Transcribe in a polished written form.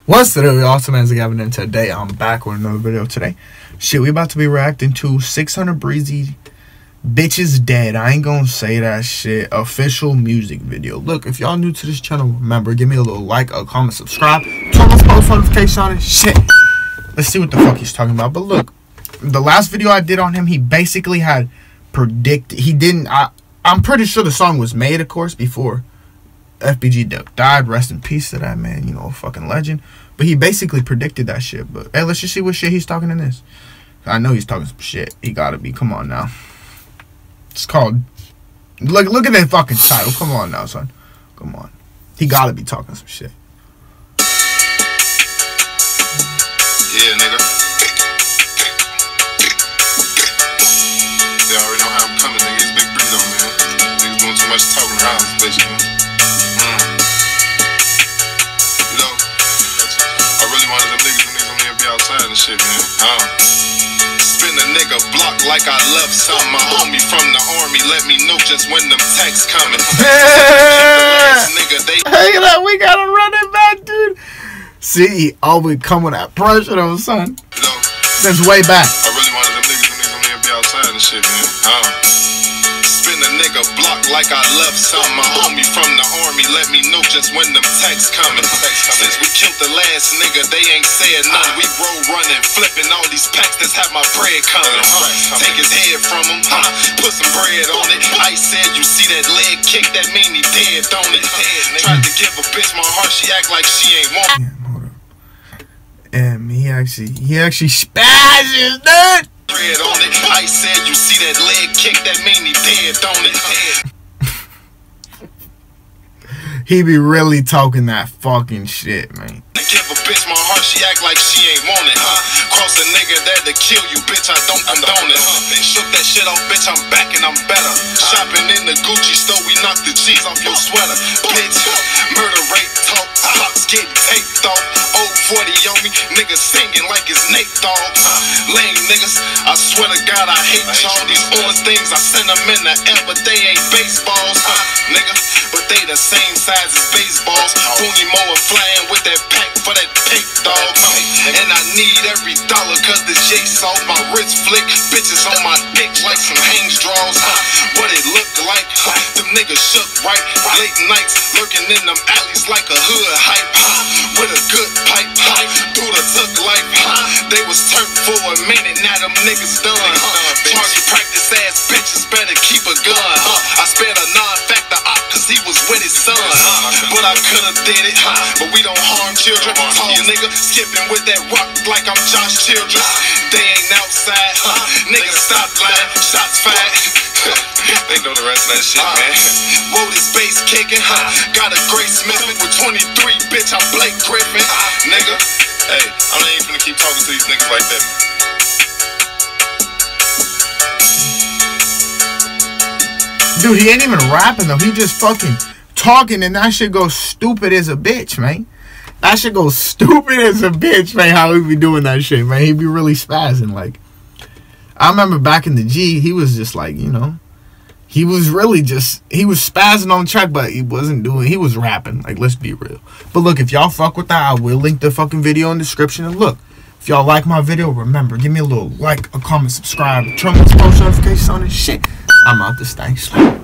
What's up, y'all? Awesome as Gavin, and today I'm back with another video. Today, shit, we about to be reacting to 600 Breezy Bitches Dead. I ain't gonna say that shit. Official music video. Look, if y'all new to this channel, remember, give me a little like, a comment, subscribe, turn on post notifications on it. Shit. Let's see what the fuck he's talking about. But look, the last video I did on him, he basically had predicted. He didn't. I'm pretty sure the song was made, of course, before FBG Duck died. Rest in peace to that man, you know, a fucking legend. But he basically predicted that shit. But hey, let's just see what shit he's talking in this. I know he's talking some shit. He gotta be. Come on now. It's called, look at that fucking title. Come on now, son. Come on. He gotta be talking some shit. Yeah, nigga. They already know how I'm coming, nigga. It's Big Breezo, man. Niggas doing too much talking around this bitch, man. You know, I really wanted them niggas on there be outside and shit, man. Spin a nigga block like I love something. My homie from the army let me know just when them texts coming. Nigga, Hey, that we gotta run it back, dude. See, he always come with that pressure though, son. You know, since way back. I really wanted them niggas on there be outside and shit, man. Spin a nigga block like I love something. My homie from the army let me know just when them texts coming. Since we killed the last nigga, they ain't said nothing. We roll running, flipping all these packs that's have my bread coming. Take his head from him, put some bread on it. I said, you see that leg kick, that mean he dead, don't it? Tried to give a bitch my heart, she act like she ain't want. And he actually spazzes, dude. Bread on it. I said, you see that leg kick, that mean he dead, don't it? He be really talking that fucking shit, man. Give a bitch my heart, she act like she ain't want it, Cross a nigga that'll kill you, bitch, I don't condone it, Shook that shit off, bitch, I'm back and I'm better. Shopping in the Gucci store, we knock the G's off your sweater. Bitch, murder, rape, talk, pops getting taped off. Old 40 on me, niggas singing like it's Nate Dogg. Lame niggas, I swear to God, I hate y'all. These orange things, I send them in the air, but they ain't baseballs, nigga. But they the same size as baseballs. Booney Moa flying with that pack for that pink dog. And I need every dollar cause this Jace off my wrist flick. Bitches on my dick like some Hanes draws. What it look like, them niggas shook right. Late nights lurking in them alleys like a hood hype. With a good pipe, through the took life. They was turned for a minute, now them niggas done. Target practice ass bitches better keep a gun. I spared a non-factor op cause he was with his son. But I could've did it, but we don't harm children. Tall nigga skipping with that rock like I'm Josh Childress. They ain't outside, nigga stop lying, shots fired. They know the rest of that shit, man. Whoa, this bass kicking, got a Grace Smith with 23, bitch, I'm Blake Griffin, nigga. Hey, I ain't finna keep talking to these niggas like that. Dude, he ain't even rapping though. He just fucking talking, and that shit goes stupid as a bitch, man. That shit goes stupid as a bitch, man. How he be doing that shit, man. He be really spazzing. Like, I remember back in the G, he was just like, you know, he was really just, he was spazzing on track, but he wasn't doing, he was rapping. Like, let's be real. But look, if y'all fuck with that, I will link the fucking video in the description. And look, if y'all like my video, remember, give me a little like, a comment, subscribe, turn on post notifications on this shit. I'm out this thing.